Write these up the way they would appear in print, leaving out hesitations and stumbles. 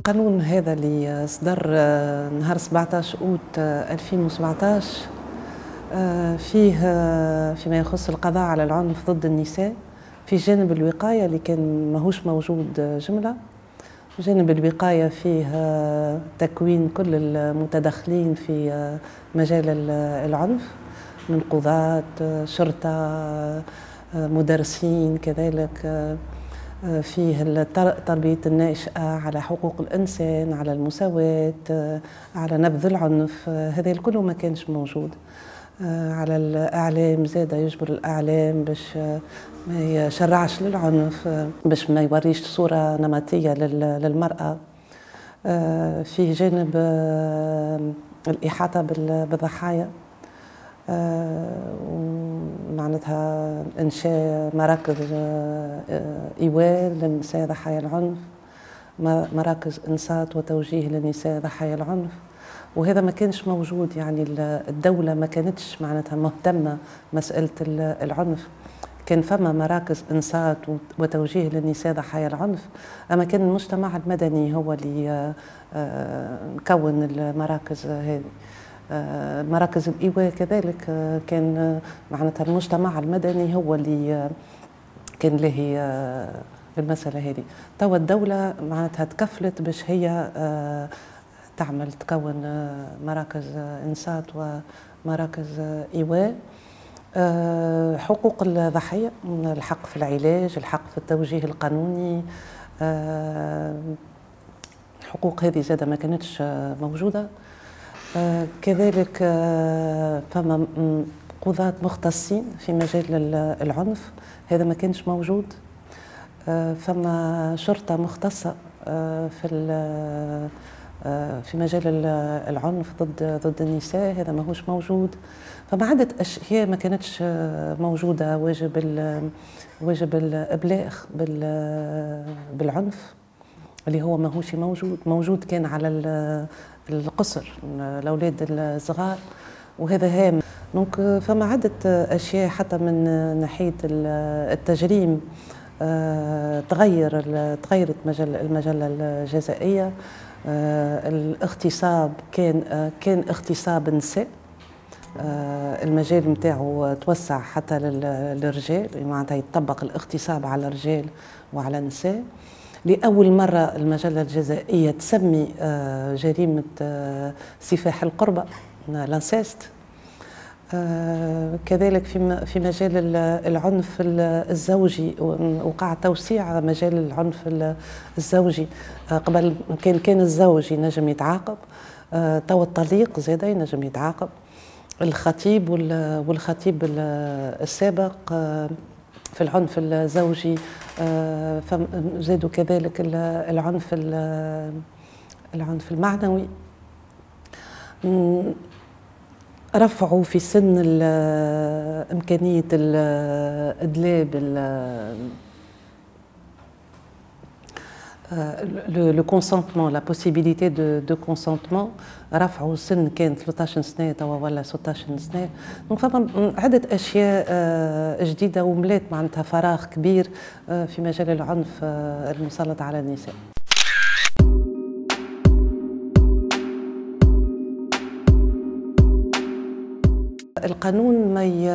القانون هذا اللي صدر نهار 17 أوت 2017 فيه فيما يخص القضاء على العنف ضد النساء في جانب الوقاية اللي كان ماهوش موجود جملة. جانب الوقاية فيه تكوين كل المتدخلين في مجال العنف من قضاة، شرطة، مدرسين، كذلك فيه تربية الناشئة على حقوق الإنسان، على المساواة، على نبذ العنف. هذا الكل ما كانش موجود. على الإعلام زاد يجبر الإعلام باش ما يشرعش للعنف، باش ما يوريش صورة نمطية للمرأة. فيه جانب الإحاطة بالضحايا، معناتها إنشاء مراكز إيواء للنساء ضحايا العنف، مراكز إنصات وتوجيه للنساء ضحايا العنف، وهذا ما كانش موجود. يعني الدولة ما كانتش معناتها مهتمة مسألة العنف. كان فما مراكز إنصات وتوجيه للنساء ضحايا العنف، أما كان المجتمع المدني هو اللي كون المراكز هذه. مراكز الإيواء كذلك كان معناتها المجتمع المدني هو اللي كان له المسألة هذه. توا الدولة معناتها تكفلت باش هي تكون مراكز إنصات ومراكز إيواء. حقوق الضحية، الحق في العلاج، الحق في التوجيه القانوني، حقوق هذه زادة ما كانتش موجودة. كذلك فما قضاة مختصين في مجال العنف، هذا ما كانش موجود. فما شرطة مختصة في مجال العنف ضد النساء، هذا ماهوش موجود. فما عدة أشياء ما كانتش موجودة. واجب الإبلاغ بالعنف اللي هو ماهوش موجود كان على القصر الأولاد الصغار، وهذا هام. دونك فما عدة أشياء حتى من ناحية التجريم تغيرت المجلة الجزائية. الاغتصاب كان اغتصاب نساء، المجال نتاعو توسع حتى للرجال، معناتها يطبق الاغتصاب على الرجال وعلى النساء. لأول مرة المجلة الجزائية تسمي جريمة سفاح القربة لانسيست. كذلك في مجال العنف الزوجي وقع توسيع مجال العنف الزوجي. قبل كان الزوج ينجم يتعاقب، توا الطليق زاد ينجم يتعاقب. الخطيب والخطيب السابق في العنف الزوجي زادوا كذلك العنف المعنوي. رفعوا في سن إمكانية الإدلاب le consentement, la possibilité de consentement. رفعوا السن كان 13 سنة توا ولا 16 سنة. دونك فما عدة أشياء جديدة وملات معناتها فراغ كبير في مجال العنف المسلط على النساء. القانون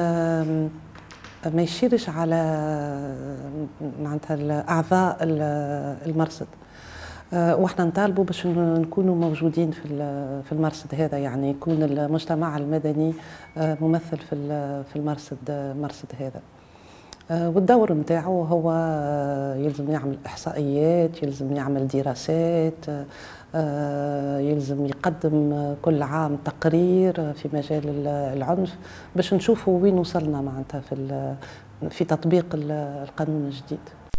ما يشيرش على معناتها أعضاء المرصد، واحنا نطالبوا باش نكونوا موجودين في المرصد هذا، يعني يكون المجتمع المدني ممثل في المرصد هذا. والدور نتاعو هو يلزم يعمل إحصائيات، يلزم يعمل دراسات، يلزم يقدم كل عام تقرير في مجال العنف باش نشوفوا وين وصلنا معناتها في تطبيق القانون الجديد.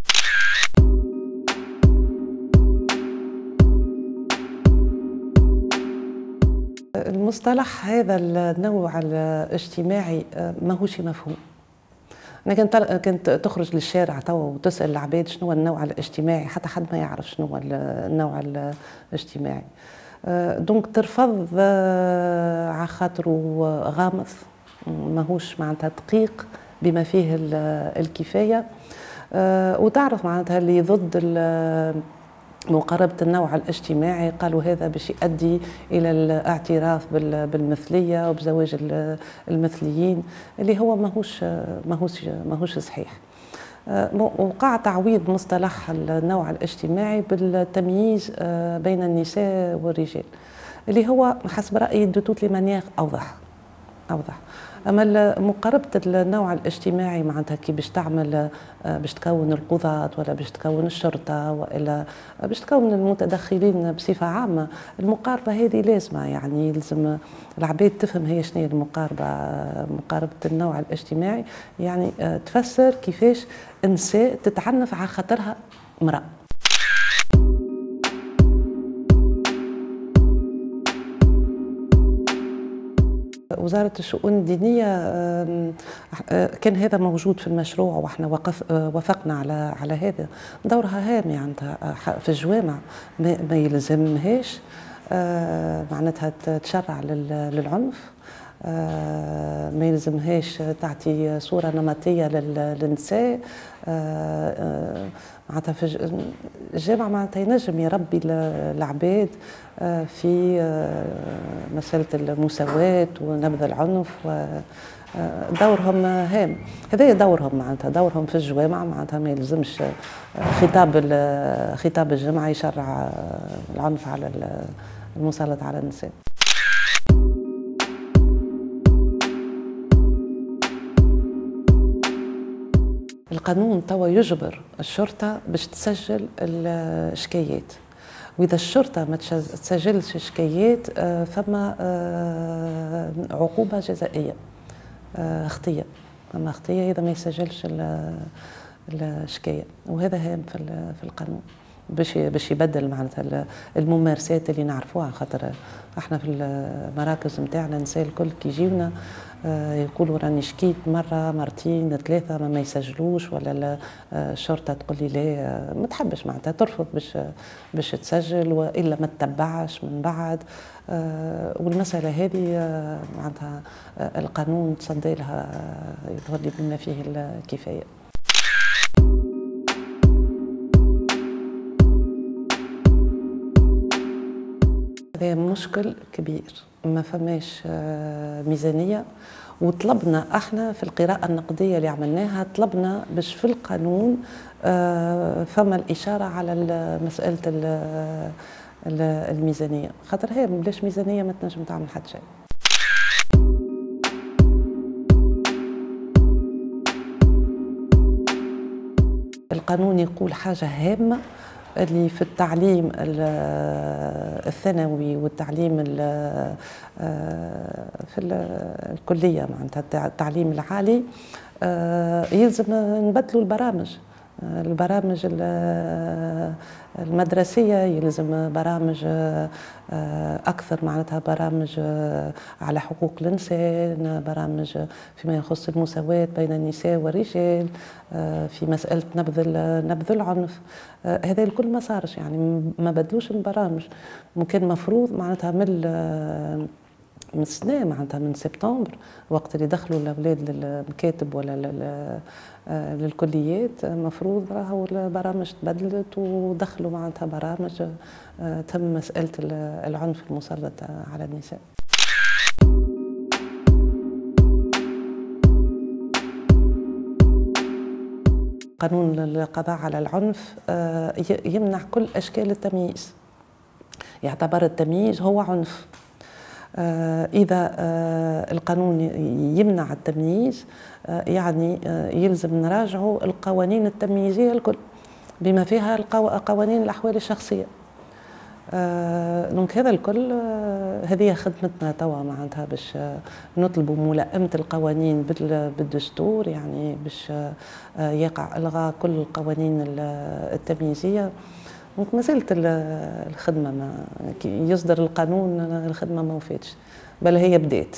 المصطلح هذا النوع الاجتماعي ماهوش مفهوم. أنا كنت تخرج للشارع توا وتسأل العباد شنو هو النوع الاجتماعي، حتى حد ما يعرف شنو هو النوع الاجتماعي. دونك ترفض على خاطره غامض، ماهوش معناتها دقيق بما فيه الكفاية. وتعرف معناتها اللي ضد مقاربة النوع الاجتماعي، قالوا هذا باش يؤدي إلى الاعتراف بالمثلية وبزواج المثليين، اللي هو ماهوش صحيح. وقع تعويض مصطلح النوع الاجتماعي بالتمييز بين النساء والرجال، اللي هو حسب رأيي دو توت لي مانيير أوضح. أما مقاربة النوع الاجتماعي معناتها كي باش تعمل باش تكون القضاة ولا باش تكون الشرطة وإلا باش تكون المتدخلين بصفة عامة، المقاربة هذه لازمة، يعني يلزم العباد تفهم هي شنو مقاربة النوع الاجتماعي، يعني تفسر كيفاش النساء تتعنف على خاطرها امرأة. وزارة الشؤون الدينية كان هذا موجود في المشروع، واحنا وافقنا على هذا. دورها هام يعني في الجوامع، ما يلزمهاش معناتها تشرع للعنف، ما يلزمهاش تعطي صورة نمطية للنساء. معناتها في الجامع معناتها ينجم يربي العباد في مسألة المساواة ونبذ العنف، دورهم هام. هذا دورهم، معناتها دورهم في الجوامع، معناتها ما يلزمش خطاب الجمعة يشرع العنف على المسلط على النساء. القانون توا يجبر الشرطة باش تسجل الشكايات، وإذا الشرطة ما تسجلش شكايات فما عقوبة جزائية، خطية، فما خطية إذا ما يسجلش الشكاية. وهذا هام في القانون باش يبدل معناتها الممارسات اللي نعرفوها، خاطر احنا في المراكز نتاعنا النساء الكل كي يجيونا يقولوا راني شكيت مرة مرتين ثلاثة ما يسجلوش، ولا الشرطة تقول لي لا ما تحبش، معناتها ترفض باش تسجل، وإلا ما تتبعش من بعد. والمسألة هذه معناتها القانون تصدي لها، يظهر لي بما فيه الكفاية. هذا مشكل كبير، ما فماش ميزانية، وطلبنا احنا في القراءة النقدية اللي عملناها، طلبنا باش في القانون فما الإشارة على مسألة الميزانية، خاطر هي بلاش ميزانية ما تنجم تعمل حتى شيء. القانون يقول حاجة هامة، اللي في التعليم الثانوي والتعليم في الكلية، معناتها التعليم العالي، يلزم نبدلوا البرامج المدرسية، يلزم برامج أكثر، معناتها برامج على حقوق الإنسان، برامج فيما يخص المساواة بين النساء والرجال، في مسألة نبذ العنف. هذا الكل ما صارش، يعني ما بدلوش البرامج. ممكن مفروض معناتها من السنة، معناتها من سبتمبر، وقت اللي دخلوا الأولاد للمكاتب ولا للكليات، مفروض راهو البرامج تبدلت ودخلوا معناتها برامج تم مسألة العنف المسلط على النساء. قانون القضاء على العنف يمنع كل أشكال التمييز، يعتبر التمييز هو عنف. إذا القانون يمنع التمييز، يعني يلزم نراجعوا القوانين التمييزية الكل، بما فيها قوانين الأحوال الشخصية. دونك هذا الكل، هذه خدمتنا توا، معناتها باش نطلبوا ملائمة القوانين بالدستور، يعني باش يقع إلغاء كل القوانين التمييزية. دونك ما زالت الخدمة، ما يصدر القانون الخدمة ما وفاتش، بل هي بدات.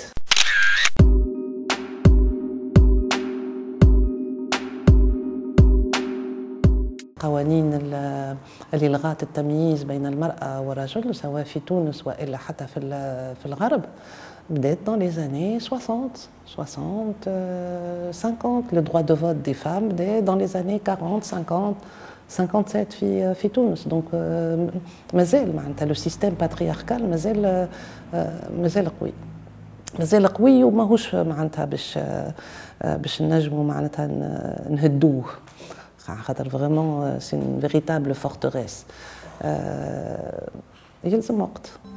قوانين اللي لغات التمييز بين المرأة والرجل، سواء في تونس وإلا حتى في الغرب، بدات dans les années 60, 50. Le droit de vote des femmes بدات dans les années 40, 50. 57 في تونس. دونك مازال معناتها لو سيستيم باترياركال مازال قوي، مازال قوي وماهوش معناتها باش نجموا معناتها نهدوه، خاطر فريمون سي اون فيريتابل فورتريس. يلزم وقت.